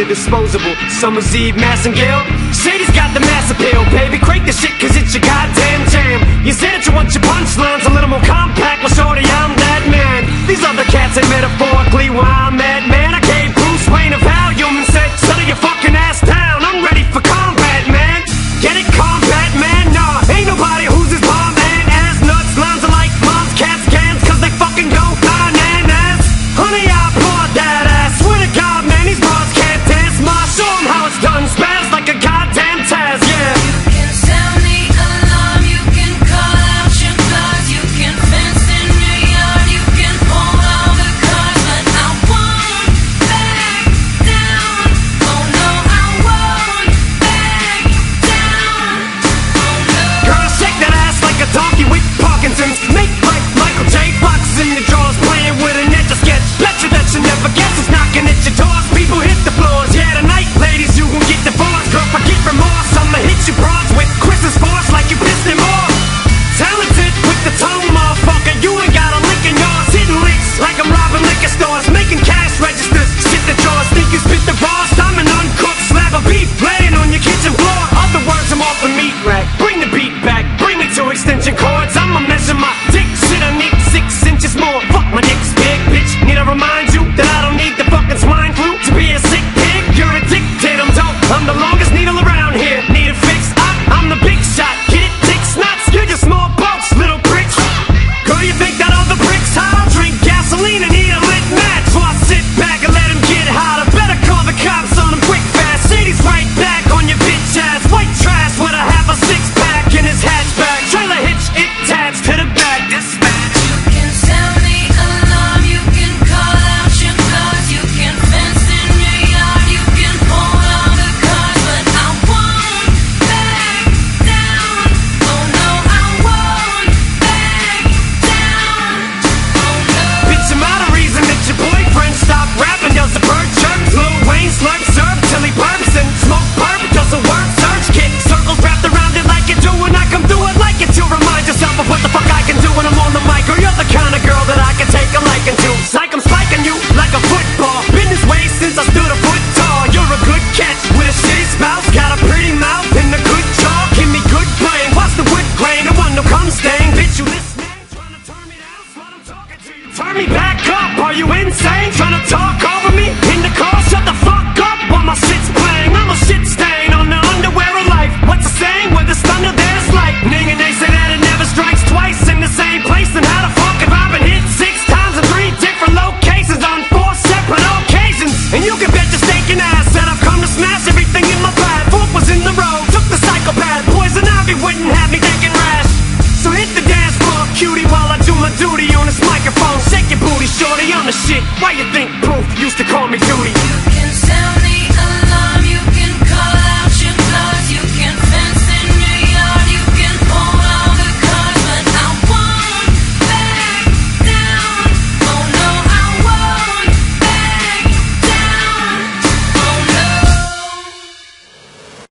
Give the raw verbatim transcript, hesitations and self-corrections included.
disposable. Summer's Eve, Massengale. Shady's got the mass appeal, baby. Crank the shit, cause it's your goddamn jam. You said that you want your punchlines a little more compact. Well, shorty, I'm that man. These other cats ain't metaphorically where I'm at, man. I gave Bruce Wayne a Valium and said, settle your fucking ass down. I'm ready for combat, man. Get it, combat, man? Nah, ain't nobody who's as bomb and ass nuts. Lines are like mom's cats cans, cause they fucking go bananas. Honey, I applaud that ass. Swear to God, man, these bras can't dance. Ma, show 'em how it's done. Spaz like a goddamn Taz, yeah. You can sound the alarm, you can call out your bluff, you can fence in your yard, you can hold all the cards, but I won't back down. Oh no, I won't back down. Oh no. Girl, shake that ass like a donkey with Parkinson's. Make like Michael J. Fox in your drawers, playing with an etch a sketch. Bet you that you never guess who's knocking at your doors. People hit the floors, yeah, tonight, ladies, you gon' get divorced. Girl, forget remorse, I'ma hit you broads with Chris's force like you pissed him off. Talented with the tone, motherfucker, you ain't got a lick in yours. Hitting licks like I'm robbing liquor stores, making cash registers, shit the drawers. Think you spit the boss? I'm an uncooked slab of beef laying on your kitchen floor. Other words, I'm off the meat rack. Bring the beat back, bring me to extension cords. I'ma measure my dick, shit, I need six inches more. Fuck my dick's big, bitch. Need to remind you that I don't need the fucking swine flu to be a sick pig. You're addicted, I'm dope. I'm the longest needle around here. Need a fix? I, I'm the big shot. Get it, dick snots? You're just small boats, little pricks. Girl, you think that other bricks hot? I'll drink gasoline and eat a lit match. So I sit back and let him get hotter. Better call the cops on him quick fast. Shady's right back on your bitch ass. White trash with a half a six pack in his hatchback. Trailer hitch, it attached to the back. Dispatch. You can sound the alarm, you can call out your bluff, you can fence in your yard, you can hold all the cards, but I won't back down. Oh no, I won't back down. Oh no. Bitch, I'm out of reason that your boyfriend stopped rapping. Does the bird chirp? Lil Wayne slurp serve till he burps and smoke burp. Does a word search kick? Circles wrapped around it like you do when I come through it like it to remind yourself of what the fuck I can do when I'm on the mic. Or you're the kind of girl that I can take a liking to. Psych, I'm spiking you like a football. Been this way since I stood a foot tall. You're a good catch with a shitty spouse. Got a pretty mouth and a good jaw. Give me good brain. Watch the wood grain. The one no come stain. Bitch, you listening? Trying to turn me down. Slut, I'm talking to you. Turn me back up. Are you insane? Trying to talk over me in the car? Shut the fuck up while my shit's playing. I'm a shit stain on the underwear of life. What's the saying? When there's thunder, there's lightning. And they say that it never strikes twice in the same place. And how the fuck have I been hit six times in three different locations on four separate occasions? And you can bet your stinking ass that I've come to smash everything in my path. Fork was in the road, took the psychopath. Poison ivy wouldn't have me thinking rash. So hit the dance floor, cutie, while I do my duty on this microphone. Shake your booty, shorty, I'm the shit. Why you think Proof used to call me Duty? You can